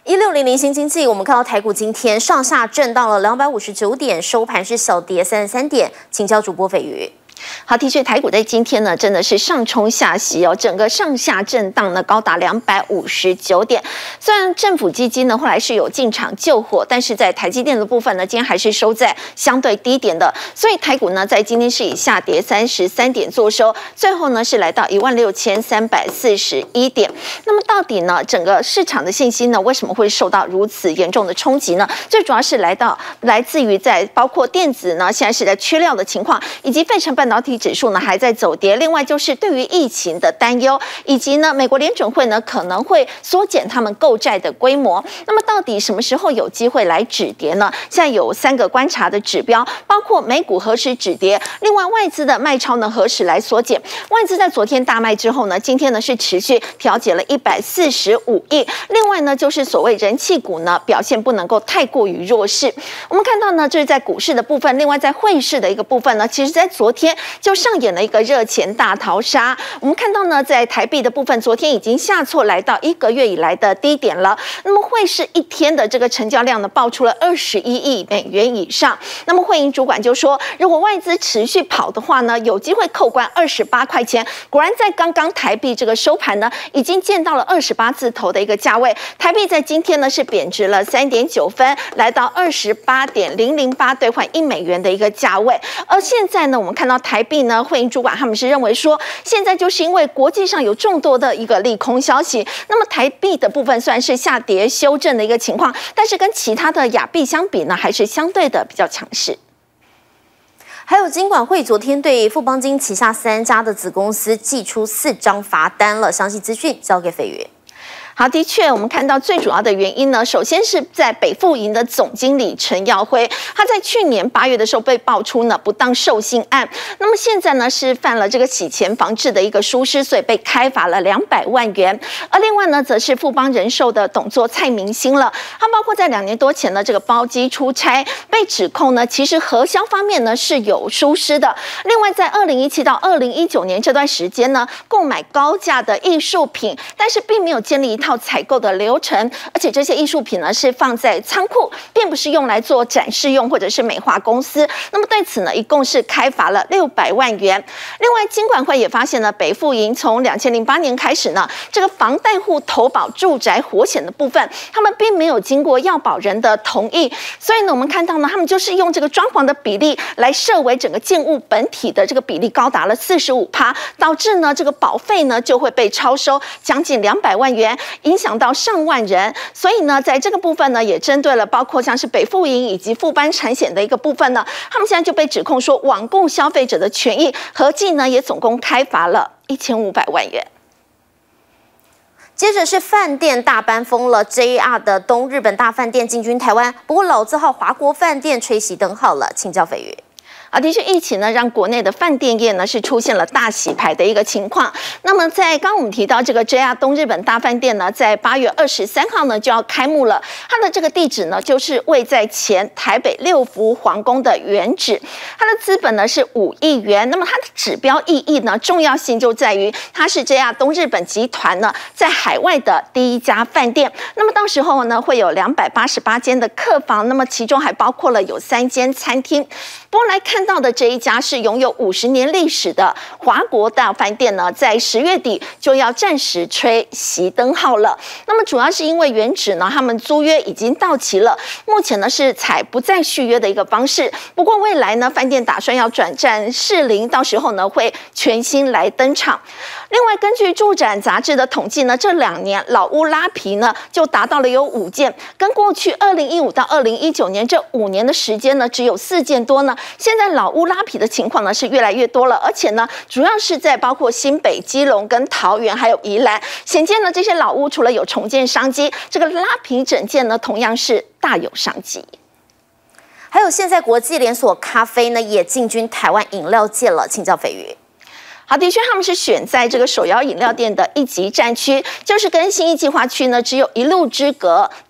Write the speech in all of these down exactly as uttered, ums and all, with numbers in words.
一六零零新经济，我们看到台股今天上下震荡了两百五十九点，收盘是小跌三十三点。请教主播斐瑜。 好，的确，台股在今天呢，真的是上冲下洗哦，整个上下震荡呢高达两百五十九点。虽然政府基金呢后来是有进场救火，但是在台积电的部分呢，今天还是收在相对低点的，所以台股呢在今天是以下跌三十三点作收，最后呢是来到一万六千三百四十一点。那么到底呢，整个市场的信心呢，为什么会受到如此严重的冲击呢？最主要是来到来自于在包括电子呢，现在是在缺料的情况，以及费城半导体指数呢还在走跌。另外就是对于疫情的担忧，以及呢美国联准会呢可能会缩减他们购债的规模。那么到底什么时候有机会来止跌呢？现在有三个观察的指标，包括美股何时止跌，另外外资的卖超呢何时来缩减。外资在昨天大卖之后呢，今天呢是持续调节了一百四十五亿。另外呢就是所谓人气股呢表现不能够太过于弱势。我们看到呢这是在股市的部分，另外在汇市的一个部分呢，其实在昨天就上演了一个热钱大逃杀。我们看到呢，在台币的部分，昨天已经下挫来到一个月以来的低点了。那么汇市一天的这个成交量呢，爆出了二十一亿美元以上。那么汇银主管就说，如果外资持续跑的话呢，有机会扣关二十八块钱。果然，在刚刚台币这个收盘呢，已经见到了二十八字头的一个价位。台币在今天呢是贬值了三点九分，来到二十八点零零八兑换一美元的一个价位。而现在呢，我们看到台币呢，汇银主管他们是认为说，现在就是因为国际上有众多的一个利空消息，那么台币的部分虽然是下跌修正的一个情况，但是跟其他的亚币相比呢，还是相对的比较强势。 还有金管会昨天对富邦金旗下三家的子公司寄出四张罚单了，详细资讯交给斐瑜。 好，的确，我们看到最主要的原因呢，首先是在北富银的总经理陈耀辉，他在去年八月的时候被爆出呢不当授信案，那么现在呢是犯了这个洗钱防治的一个疏失，所以被开罚了两百万元。而另外呢，则是富邦人寿的董座蔡明兴了，他包括在两年多前的这个包机出差被指控呢，其实核销方面呢是有疏失的。另外，在二零一七到二零一九年这段时间呢，购买高价的艺术品，但是并没有建立一套采购的流程，而且这些艺术品呢是放在仓库，并不是用来做展示用或者是美化公司。那么对此呢，一共是开罚了六百万元。另外，金管会也发现了北富银从两千零八年开始呢，这个房贷户投保住宅火险的部分，他们并没有经过要保人的同意，所以呢，我们看到呢，他们就是用这个装潢的比例来设为整个建物本体的这个比例高达了四十五趴，导致呢这个保费呢就会被超收将近两百万元。影响到上万人，所以呢，在这个部分呢，也针对了包括像是北富银以及富邦产险的一个部分呢，他们现在就被指控说罔顾消费者的权益，合计呢也总共开罚了一千五百万元。 接着是饭店大搬风了 ，J R 的东日本大饭店进军台湾，不过老字号华国饭店吹熄灯号了，请教斐瑜。 啊，的确，疫情呢让国内的饭店业呢是出现了大洗牌的一个情况。那么在刚刚我们提到这个 J R 东日本大饭店呢，在八月二十三号呢就要开幕了。它的这个地址呢就是位在前台北六福皇宫的原址，它的资本呢是五亿元。那么它的指标意义呢，重要性就在于它是 J R 东日本集团呢在海外的第一家饭店。那么到时候呢会有两百八十八间的客房，那么其中还包括了有三间餐厅。不过来看到的这一家是拥有五十年历史的华国大饭店呢，在十月底就要暂时吹熄灯号了。那么主要是因为原址呢，他们租约已经到期了，目前呢是采不再续约的一个方式。不过未来呢，饭店打算要转战士林，到时候呢会全新来登场。另外，根据住展杂志的统计呢，这两年老屋拉皮呢就达到了有五件，跟过去二零一五到二零一九年这五年的时间呢只有四件多呢。现在老屋拉皮的情况呢是越来越多了，而且呢，主要是在包括新北、基隆跟桃园，还有宜兰。显见呢，这些老屋除了有重建商机，这个拉皮整建呢，同样是大有商机。 还有，现在国际连锁咖啡呢也进军台湾饮料界了，请教斐瑜。 好，的确，他们是选在这个手摇饮料店的一级战区，就是跟信义计划区呢只有一路之隔。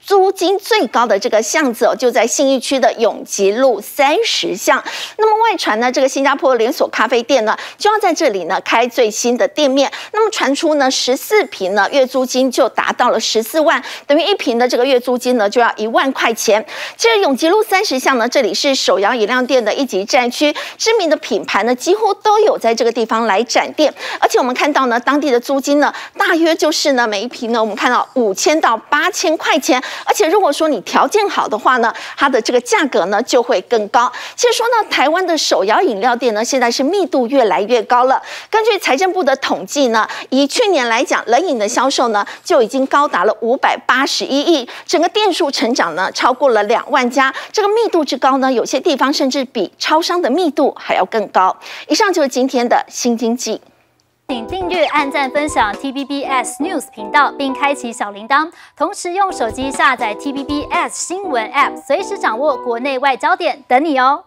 租金最高的这个巷子哦，就在信义区的永吉路三十巷。那么外传呢，这个新加坡连锁咖啡店呢，就要在这里呢开最新的店面。那么传出呢，十四坪呢月租金就达到了十四万，等于一坪的这个月租金呢就要一万块钱。其实永吉路三十巷呢，这里是手摇饮料店的一级战区，知名的品牌呢几乎都有在这个地方来展店。而且我们看到呢，当地的租金呢，大约就是呢每一坪呢，我们看到五千到八千块钱。而且如果说你条件好的话呢，它的这个价格呢就会更高。其实说呢，台湾的手摇饮料店呢，现在是密度越来越高了。根据财政部的统计呢，以去年来讲，冷饮的销售呢就已经高达了五百八十一亿，整个店数成长呢超过了两万家。这个密度之高呢，有些地方甚至比超商的密度还要更高。以上就是今天的新经济。 请订阅、按赞、分享 T V B S News 频道，并开启小铃铛。同时用手机下载 T V B S 新闻 App， 随时掌握国内外焦点，等你哦。